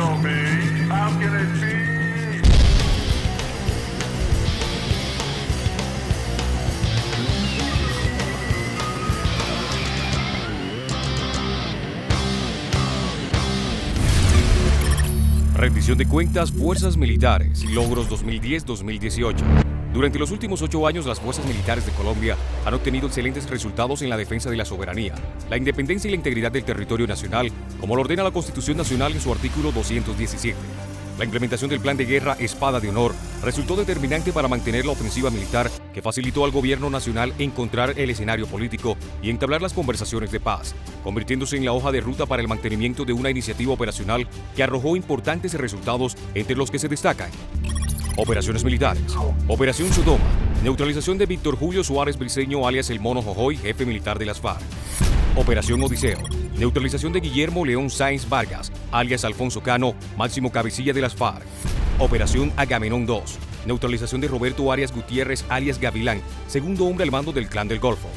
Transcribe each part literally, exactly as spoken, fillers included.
tell me, how can it be? Rendición de cuentas, Fuerzas Militares y logros dos mil diez a dos mil dieciocho. Durante los últimos ocho años, las Fuerzas Militares de Colombia han obtenido excelentes resultados en la defensa de la soberanía, la independencia y la integridad del territorio nacional, como lo ordena la Constitución Nacional en su artículo doscientos diecisiete. La implementación del Plan de Guerra Espada de Honor resultó determinante para mantener la ofensiva militar que facilitó al gobierno nacional encontrar el escenario político y entablar las conversaciones de paz, convirtiéndose en la hoja de ruta para el mantenimiento de una iniciativa operacional que arrojó importantes resultados, entre los que se destacan: operaciones militares, Operación Sodoma, neutralización de Víctor Julio Suárez Briceño alias El Mono Jojoy, jefe militar de las FARC; Operación Odiseo, neutralización de Guillermo León Sáenz Vargas, alias Alfonso Cano, máximo cabecilla de las FARC; Operación Agamenón dos, neutralización de Roberto Arias Gutiérrez, alias Gavilán, segundo hombre al mando del Clan del Golfo.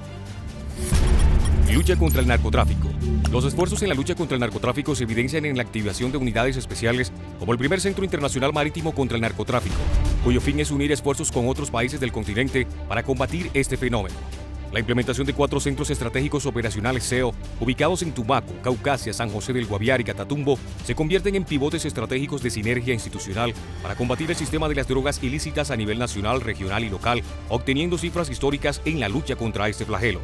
Lucha contra el narcotráfico. Los esfuerzos en la lucha contra el narcotráfico se evidencian en la activación de unidades especiales como el primer Centro Internacional Marítimo contra el Narcotráfico, cuyo fin es unir esfuerzos con otros países del continente para combatir este fenómeno. La implementación de cuatro centros estratégicos operacionales C E O, ubicados en Tumaco, Caucasia, San José del Guaviare y Catatumbo, se convierten en pivotes estratégicos de sinergia institucional para combatir el sistema de las drogas ilícitas a nivel nacional, regional y local, obteniendo cifras históricas en la lucha contra este flagelo.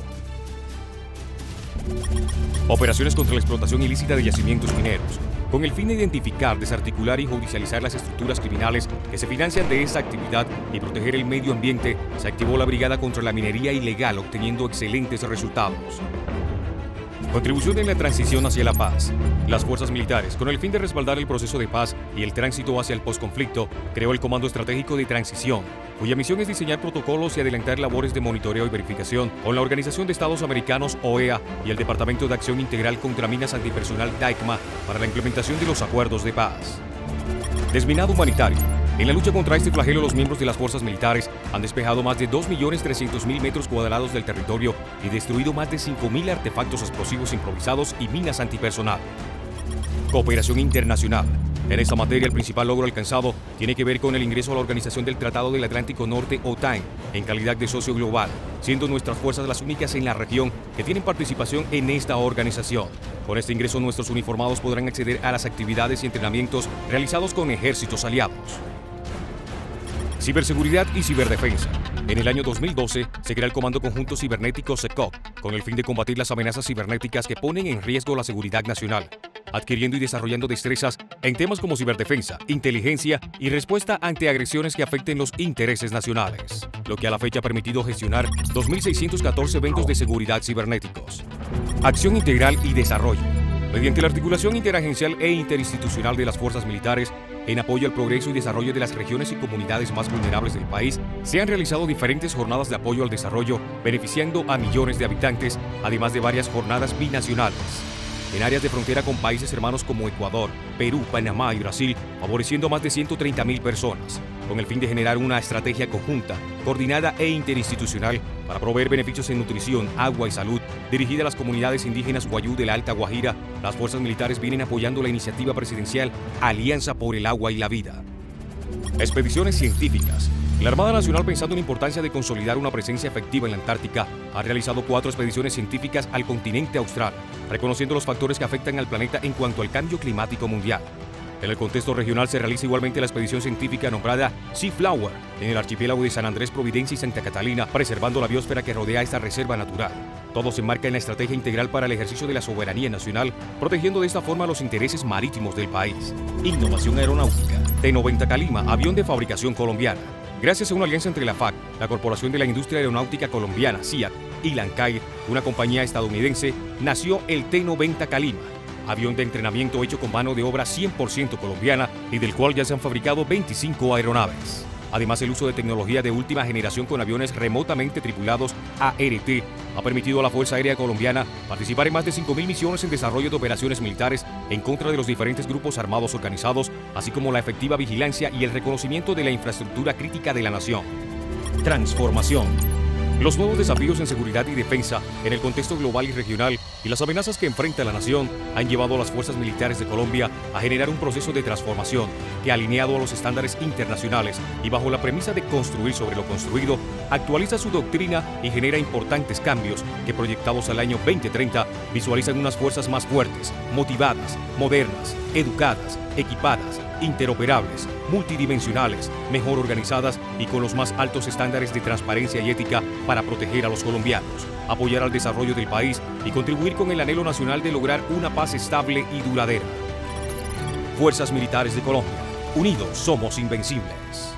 Operaciones contra la explotación ilícita de yacimientos mineros. Con el fin de identificar, desarticular y judicializar las estructuras criminales que se financian de esta actividad y proteger el medio ambiente, se activó la Brigada contra la Minería Ilegal, obteniendo excelentes resultados. Contribución en la transición hacia la paz. Las fuerzas militares, con el fin de respaldar el proceso de paz y el tránsito hacia el posconflicto, creó el Comando Estratégico de Transición, cuya misión es diseñar protocolos y adelantar labores de monitoreo y verificación con la Organización de Estados Americanos, O E A, y el Departamento de Acción Integral contra Minas Antipersonal, DAICMA, para la implementación de los acuerdos de paz. Desminado humanitario. En la lucha contra este flagelo, los miembros de las fuerzas militares han despejado más de dos millones trescientos mil metros cuadrados del territorio y destruido más de cinco mil artefactos explosivos improvisados y minas antipersonal. Cooperación internacional. En esta materia, el principal logro alcanzado tiene que ver con el ingreso a la Organización del Tratado del Atlántico Norte, OTAN, en calidad de socio global, siendo nuestras fuerzas las únicas en la región que tienen participación en esta organización. Con este ingreso, nuestros uniformados podrán acceder a las actividades y entrenamientos realizados con ejércitos aliados. Ciberseguridad y ciberdefensa. En el año dos mil doce se crea el Comando Conjunto Cibernético SECOC, con el fin de combatir las amenazas cibernéticas que ponen en riesgo la seguridad nacional, adquiriendo y desarrollando destrezas en temas como ciberdefensa, inteligencia y respuesta ante agresiones que afecten los intereses nacionales, lo que a la fecha ha permitido gestionar dos mil seiscientos catorce eventos de seguridad cibernéticos. Acción integral y desarrollo. Mediante la articulación interagencial e interinstitucional de las fuerzas militares, en apoyo al progreso y desarrollo de las regiones y comunidades más vulnerables del país, se han realizado diferentes jornadas de apoyo al desarrollo, beneficiando a millones de habitantes, además de varias jornadas binacionales en áreas de frontera con países hermanos como Ecuador, Perú, Panamá y Brasil, favoreciendo a más de ciento treinta mil personas, con el fin de generar una estrategia conjunta, coordinada e interinstitucional para proveer beneficios en nutrición, agua y salud, dirigida a las comunidades indígenas Guayú de la Alta Guajira. Las fuerzas militares vienen apoyando la iniciativa presidencial Alianza por el Agua y la Vida. Expediciones científicas. La Armada Nacional, pensando en la importancia de consolidar una presencia efectiva en la Antártica, ha realizado cuatro expediciones científicas al continente austral, reconociendo los factores que afectan al planeta en cuanto al cambio climático mundial. En el contexto regional se realiza igualmente la expedición científica nombrada Sea Flower en el archipiélago de San Andrés, Providencia y Santa Catalina, preservando la biosfera que rodea esta reserva natural. Todo se enmarca en la estrategia integral para el ejercicio de la soberanía nacional, protegiendo de esta forma los intereses marítimos del país. Innovación aeronáutica. T noventa Calima, avión de fabricación colombiana. Gracias a una alianza entre la F A C, la Corporación de la Industria Aeronáutica Colombiana, C I A C, y Lancair, una compañía estadounidense, nació el T noventa Calima, avión de entrenamiento hecho con mano de obra cien por ciento colombiana y del cual ya se han fabricado veinticinco aeronaves. Además, el uso de tecnología de última generación con aviones remotamente tripulados A R T ha permitido a la Fuerza Aérea Colombiana participar en más de cinco mil misiones en desarrollo de operaciones militares en contra de los diferentes grupos armados organizados, así como la efectiva vigilancia y el reconocimiento de la infraestructura crítica de la nación. Transformación. Los nuevos desafíos en seguridad y defensa en el contexto global y regional y las amenazas que enfrenta la nación han llevado a las fuerzas militares de Colombia a generar un proceso de transformación que, alineado a los estándares internacionales y bajo la premisa de construir sobre lo construido, actualiza su doctrina y genera importantes cambios que, proyectados al año veinte treinta, visualizan unas fuerzas más fuertes, motivadas, modernas, educadas, equipadas, interoperables, multidimensionales, mejor organizadas y con los más altos estándares de transparencia y ética para proteger a los colombianos, apoyar al desarrollo del país y contribuir con el anhelo nacional de lograr una paz estable y duradera. Fuerzas Militares de Colombia. Unidos somos invencibles.